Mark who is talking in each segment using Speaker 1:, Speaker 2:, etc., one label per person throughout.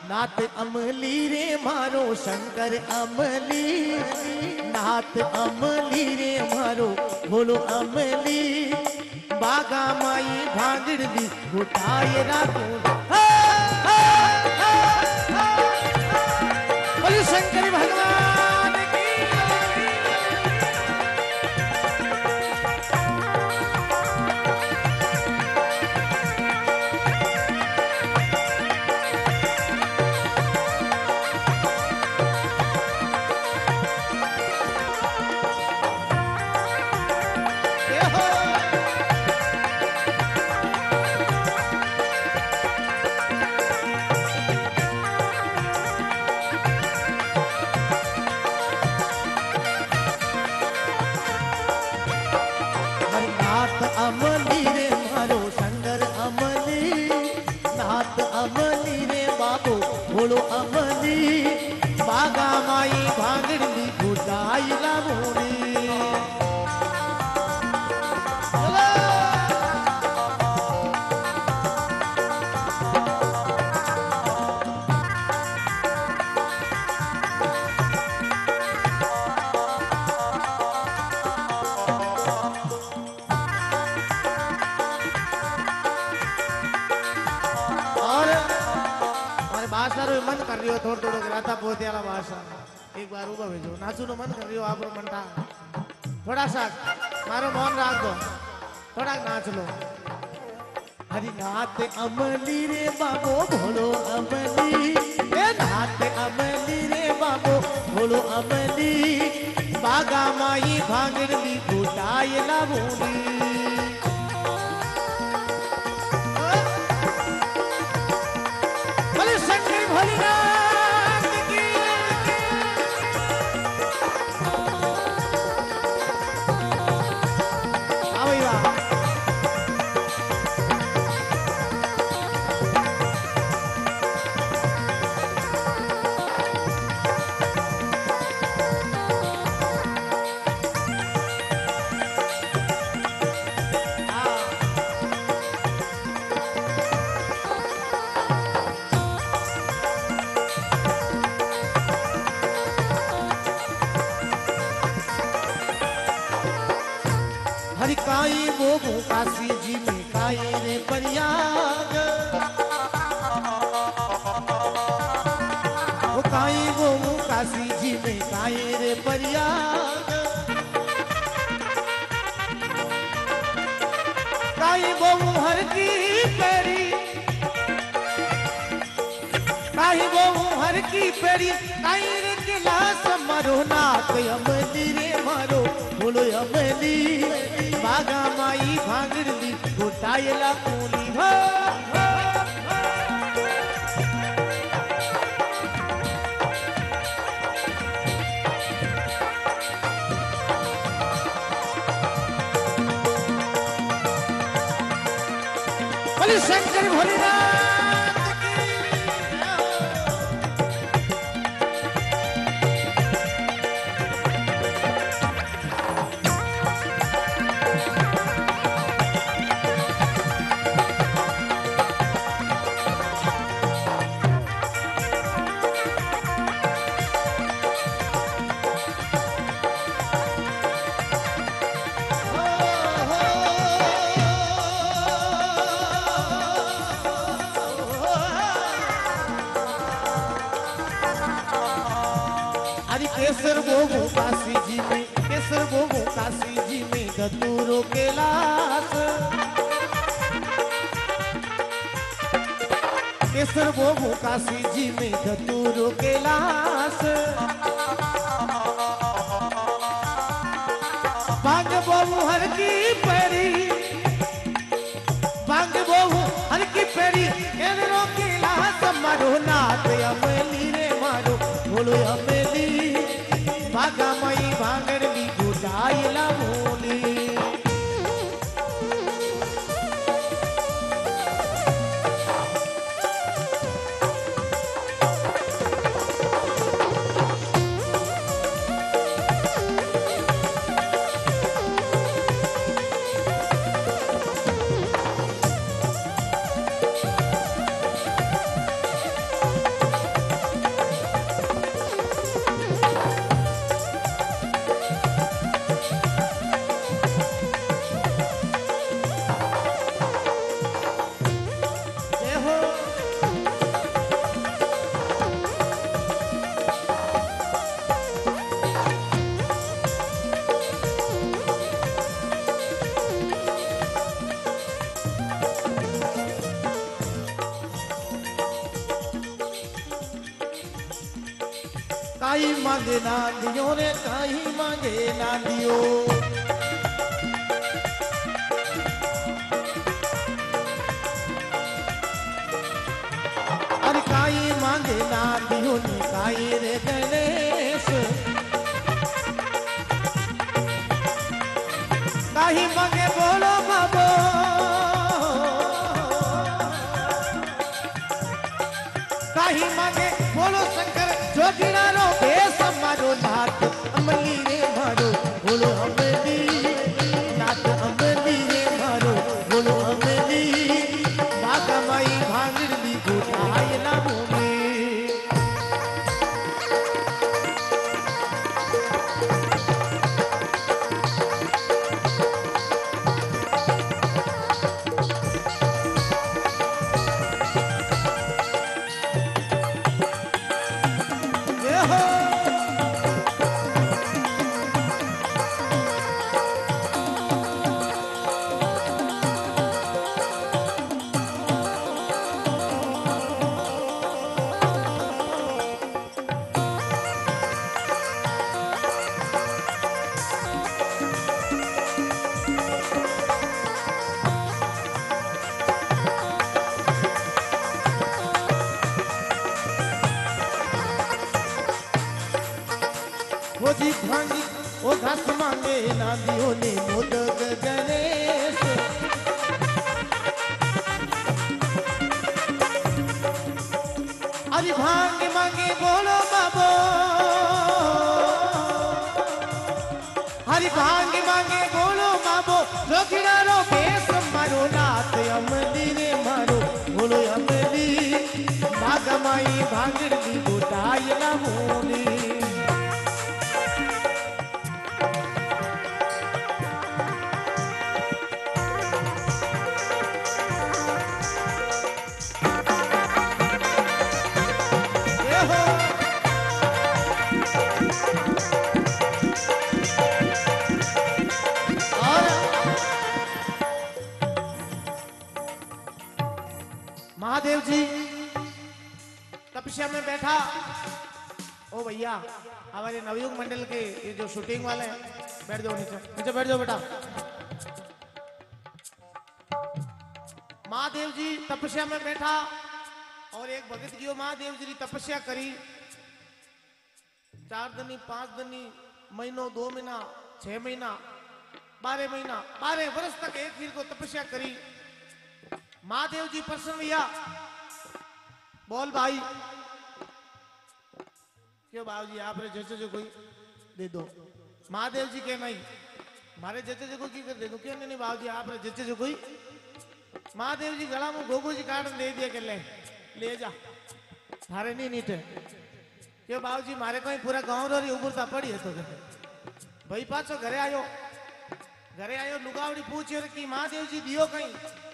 Speaker 1: नाथ अमली रे मारो शंकर अमली, नाथ अमली रे मारो बोलो अमली, बागा माई भांगड़ दी घुटाए रातों। बोलो शंकर भगवान की। अमली रे मारो शंकर अमली, नाथ अमली रे बाबो बोलो अमली, बागा माई भांगड़ी घुटाई लावोनी। मन कर रही हो थोड़ा थोड़ा राता पोते वाला भाषा एक बार ऊपर भेजो नाचू नो मन कर रही हो आप रो मनटा थोड़ा सा मारो मौन राख दो थोड़ा नाच लो। हरि नाथ अमली रे बाबो भोलो अमली, ए नाथ अमली रे बाबो भोलो अमली, बागा माई भांगड़ी घुटाए लावोनी। शंकर भोलेनाथ की। हरि काई वो काशी जी में काई रे प्रयाग, वो काई वो काशी जी में काई रे प्रयाग, काई वो हर की पेरी, काई वो हर की पेरी, काई रे गिलास मारो नाथ अमली रे मारो बोलो अमली, बागा माई भांगड़ी घुटाए लावोनी। हो बोले शंकर भोलेनाथ केसर भोगो काशी जी में, केसर भोगो काशी जी में धतूरो के लाश, केसर भोगो काशी जी में धतूरो के लाश, भांग बहु हर की पेरी, भांग बहु हर की पेरी, केसरों के लाश मारो नाथ अमली रे मारो बोलो अमली, बागा माई भांगड़ी घुटाए लावोनी। काई मांगे ना दियो रे काई मांगे ना दियो अरे काई मांगे ना दियो ने काई रे गणेश काई मांगे बोलो बाबो काई मांगे बोलो शंकर जोगिना रो बेस मारो नाथ अमली रे मारो बोलो अमली नाथ अमली रे मारो बोलो अमली बागा माई भांगड़ दी गोटाय ना भूमि वो जी भांगी वो घास मांगे ना दियो ने मोदक गणेश अरे भांग मांगे बोलो बाबो हरि भांग मांगे बोलो बाबो रोकिना रो बेस मारो नाथ अमली रे मारो बोलो अमली भाग माई भांगड़ दी गोटाय ना मोनी महादेव जी तपस्या में बैठा ओ भैया हमारे नवयुग मंडल के ये जो शूटिंग वाले हैं बैठ जाओ नीचे नीचे बैठ जाओ बेटा महादेव जी तपस्या में बैठा और एक भगत की महादेव जी तपस्या करी 4 दिन 5 दिन महीनों 2 महीना 6 महीना 12 महीना 12 वर्ष तक एक फिर को तपस्या करी महादेव जी प्रसन्न भैया बोल भाई क्यों बाबू जी आप जैसे जो कोई दे दो महादेव जी के नहीं मारे जैसे जो कोई कर दे दो क्यों नहीं बाबू जी आप जैसे जो कोई महादेव जी गला में गोगो जी काट दे दिया के ले जा थारे नहीं नीटे क्यों बाबू जी मारे कोई पूरा गांव रो उबरता पड़ी है तो भाई पाछो घरे आयो लुगावड़ी पूछियो कि महादेव जी दियो कहीं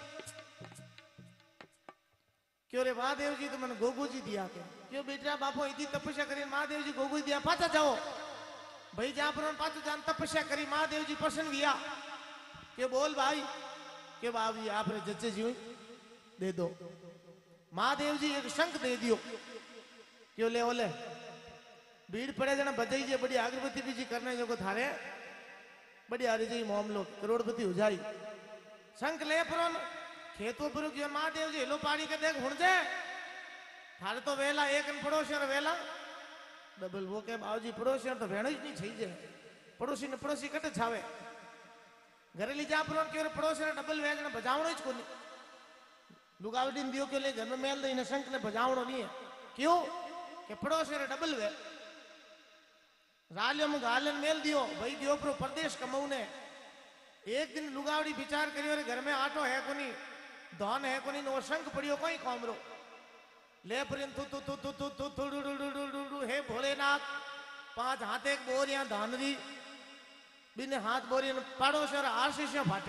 Speaker 1: क्यों रे महादेव जी तो मैंने गोगू जी दिया के क्यों बेटा बापो इतनी तपस्या करी महादेव जी गोगू दिया पाचा जाओ भाई जहां पर पाचो जान तपस्या करी महादेव जी प्रसन्न किया क्यों बोल भाई क्यों बाबू जी आप जच्चे जी दे दो महादेव जी एक शंख दे दियो क्यों ले ओले भीड़ पड़े जना बजाई जे बड़ी अगरबत्ती भी जी करने जो को थारे बड़ी हारी जी मामलो करोड़पति हो जाई शंख ले पर खेतों पर की महादेव जी हेलो पानी के देख हुण जे थारे तो वेला एक पड़ोसी वेला डबल वो के बाबूजी पड़ोसी तो भेण ही नहीं छई जे पड़ोसी ने पड़ोसी कटे छावे घरे ली जा पर के पड़ोसी ने डबल वेज ने बजावणो ही कोनी लुगावडी ने दियो के ले घर में मेल दे ने शंख ने बजावणो नहीं है क्यों के पड़ोसी ने डबल वे रालियम गालन मेल दियो भाई दियो पर प्रदेश कमाऊ ने एक दिन लुगावड़ी विचार करियो रे घर में आटो है कोनी धन है कोनी नो शंख पड़ियो कोई कामरो ले परिन तू तू तू तू तू तू तू हे भोलेनाथ 5 हाथ एक बोरिया धानरी बिने हाथ बोरी पड़ोस और आशीष फाटे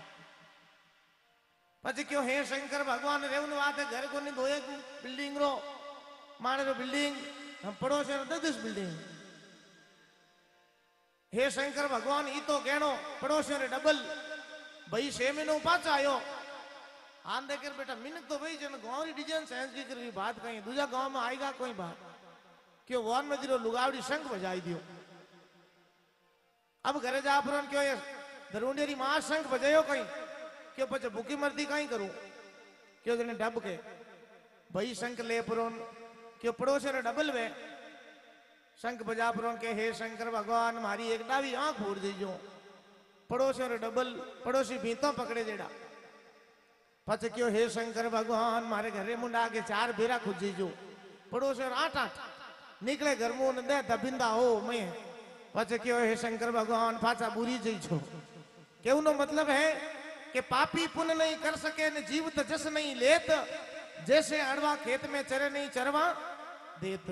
Speaker 1: પછી क्यों हे शंकर भगवान रेवन बात है घर को नहीं दो एक बिल्डिंग रो माने रो बिल्डिंग हम पड़ोस रो 10 बिल्डिंग हे शंकर भगवान ई तो कहनो पड़ोस रे डबल भाई 6 महीनों पाचा आयो आन देकर बेटा मिनक तो भाई जन गांव री डिजाइन सेंस की करी बात कहीं दूसरा गांव में आएगा कोई बात क्यों वन में दिलो लुगावड़ी शंख बजाई दियो। अब घरे जा पर क्यों ये दरुंडेरी मां शंख बजायो कहीं क्यों पचे भूखी मरती कहीं करूं क्यों जने डब के भाई शंख ले पुरोन क्यों पड़ोसी ने डबल वे शंख बजा पुरोन के हे शंकर भगवान मारी एक डावी आंख फोड़ दीजो पड़ोसी ने डबल पड़ोसी भीतों पकड़े जेड़ा पचे क्यों हे शंकर भगवान मारे घरे मुंडा के 4 बेरा खुजीजो पड़ोसी और 8 निकले घर मुंह ने दे दबिंदा हो मैं पचे क्यों हे शंकर भगवान पाचा बुरी जई छो केवनो मतलब है कि पापी पुण्य नहीं कर सके ने जीवित जस नहीं लेत जैसे अड़वा खेत में चरे नहीं चरवा देत।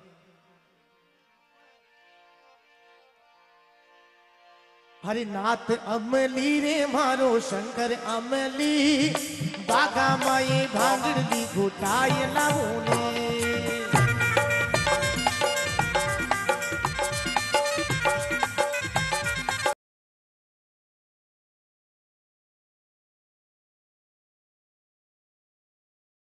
Speaker 1: हरिनाथ अमली रे मारो शंकर अमली बागा माई भांगड़ी घुटाई लाऊने